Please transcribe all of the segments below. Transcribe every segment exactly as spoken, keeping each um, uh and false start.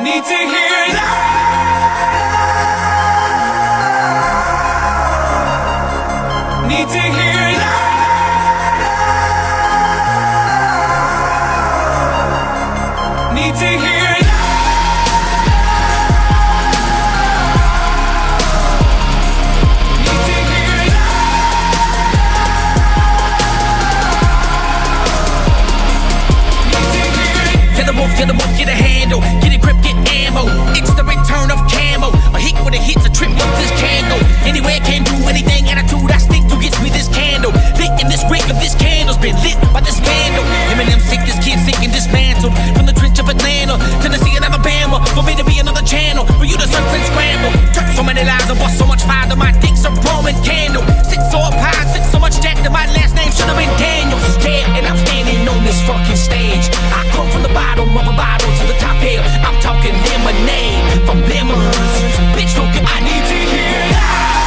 Need to hear it. Need to hear it. Need to hear it. Get the wolf, get the wolf, get a handle. Get a grip, get ammo. It's the return of camo. A hit with a hit's a trip with this candle. Anywhere can do anything, attitude I stick to gets me this candle. Lit in this wick of this candle's been lit by this candle. Eminem sick, this kid sick and dismantled. From the trench of Atlanta, Tennessee and Alabama. For me to be another channel, for you to surf and scramble. Turn so many lies and bust so much fire that my dick's a Roman candle. Sit so up high, sit so much jack that my last name should have been Daniel. Yeah, and I'm standing on this fucking stage. I come from the bottom of a bottle to the top here. I'm talking lemonade from lemons. Bitch, look, I need to hear it.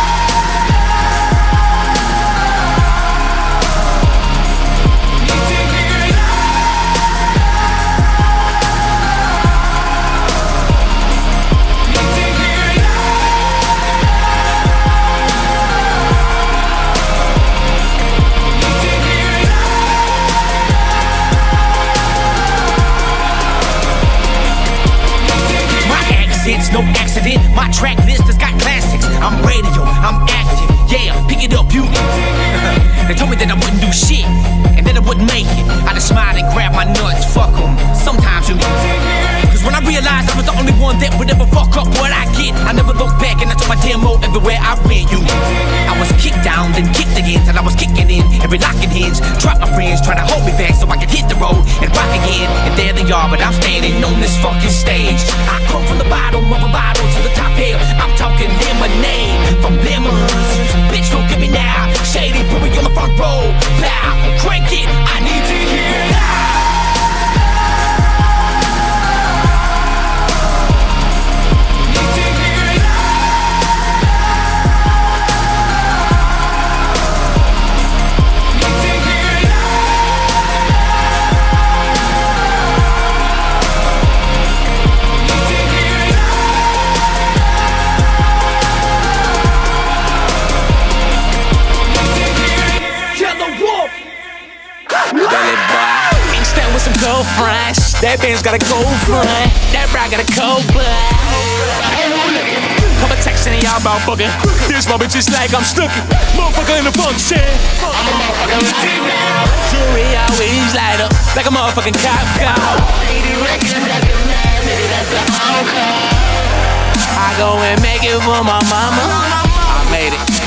It's no accident, my track list has got classics. I'm radio, I'm active, yeah, pick it up, you. They told me that I wouldn't do shit, and that I wouldn't make it. I just smiled and grabbed my nuts, fuck them, sometimes you. Cause when I realized I was the only one that would ever fuck up what I get, I never looked back and I took my demo everywhere I went, you. I was kicked down, then kicked again, till I was kicking in every lock and hinge. Dropped my friends, trying to hold me back so I could hit the road and rock again. And there they are, but I'm standing on this fucking stage. I come from the bottom of a bottle to the top here. I'm talking lemonade from lemons. Bitch, look at me now. Shady, put me on the front row. Pow, crank it, I need to hear it. Girlfriends, that band's got a girlfriend. That bra got a cold blood. Couple texting and y'all about fucking. This moment just like I'm stuck in. Motherfucker in the function. I'm a motherfucker in the team now. Jury always light up like a motherfucking cop car. I go and make it for my mama. I made it.